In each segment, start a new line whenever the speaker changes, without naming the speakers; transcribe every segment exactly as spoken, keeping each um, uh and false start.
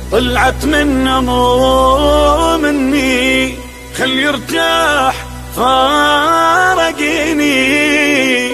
طلعت منه مو مني، خل يرتاح فارقيني.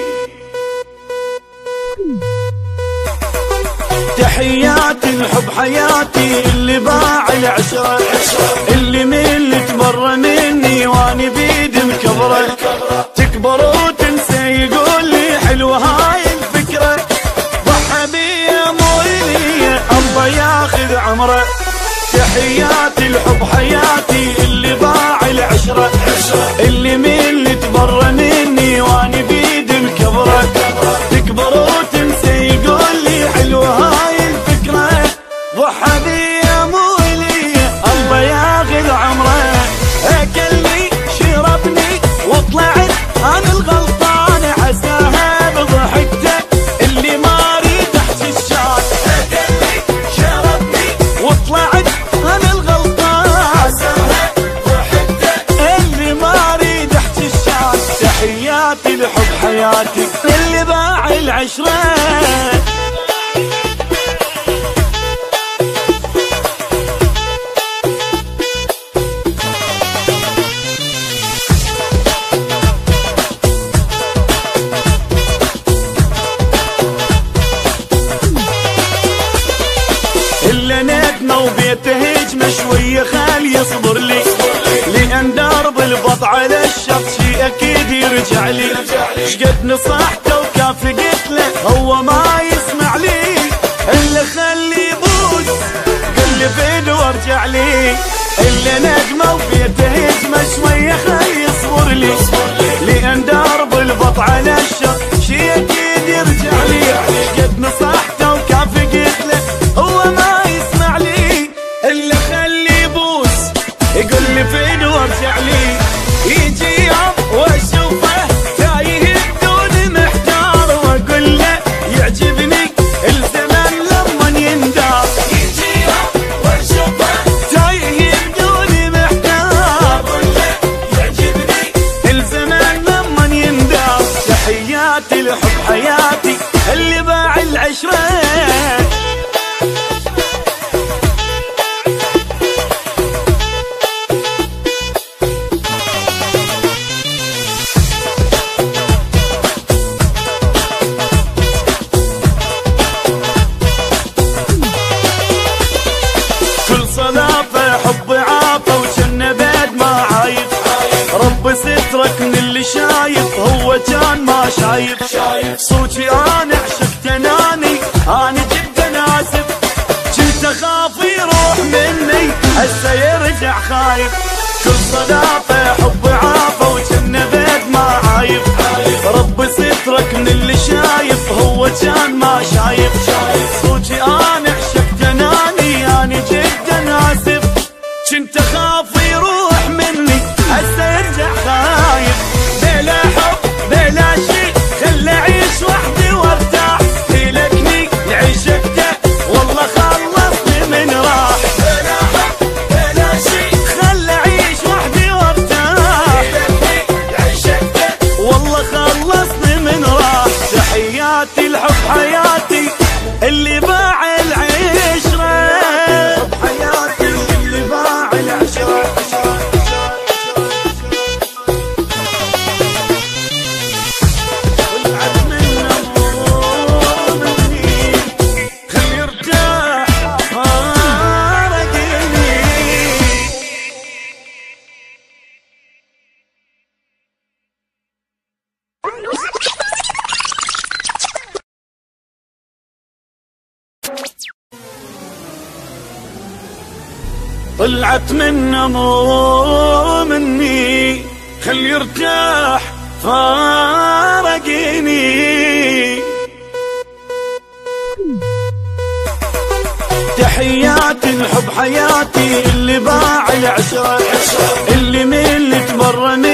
تحياتي الحب حياتي اللي باع العشرة، اللي ملت برا مني واني بيد مكبره، تكبر وتنسى يقول لي حلوه هاي الفكره، ضحى بيا مو لي الله ياخذ عمره. تحياتي الحب حياتي اللي باع العشرة، اللي ملت برا مني واني بيد مكبره، تكبر وتنسى يقول لي حلوه هاي الفكره، ضحى بيا مو لي الله ياخذ عمره. اكلني شربني وطلعت انا الغلطان، عساها بضحكته اللي ما اريد احكي الشات. اكلني شربني وطلعت انا الغلطان، عساها بضحكته اللي ما اريد احكي الشات. تحياتي لحب حياتي اللي باع العشره. وبيته هجمه شويه خال يصبر لي، لان درب البط على الشط شي اكيد يرجع لي. شقد نصحته وكافي قلت له هو ما يسمع لي، الا خلي يبوس قل لي فين وارجع لي. الا نجمه وبيته هجمه شويه خال يصبر لي، لان درب البط على الشط شي اكيد يرجع لي. شقد نصحته وكافي قلت له هو ما يسمع لي، الا خلي يبوس يقول لي فين وارجع لي. يجي يوم واشوفه تايه بدون محتار، واقول له يعجبني الزمن لما يندار. يجي يوم واشوفه تايه بدون محتار، واقول له يعجبني الزمن لما يندار. تحياتي لحب حياتي اللي باع العشره. سترك من اللي شايف هو كان ما شايف، صوتي انا عشقت اناني انا جدا اسف، كنت اخاف يروح مني هسه يرجع خايف. كل صداقه حب عافه وجنه بيد ما عايف، رب سترك من اللي شايف هو كان ما شايف، صوتي انا عشقت اناني انا جدا اسف، كنت اخاف يروح مني هسه يرجع خايف. بلا حب بلا شي خل اعيش وحدي وارتاح، تلكني لعشقته والله خلصني من راح. بلا حب بلا شي خل اعيش وحدي وارتاح، تلكني لعشقته والله خلصني من راح. تحياتي لحب حياتي اللي باع العشره، حب حياتي اللي باع العشره. طلعت منه مو مني، خل يرتاح فارقيني. تحياتي الحب حياتي اللي باع العشرة، اللي ملت برا مني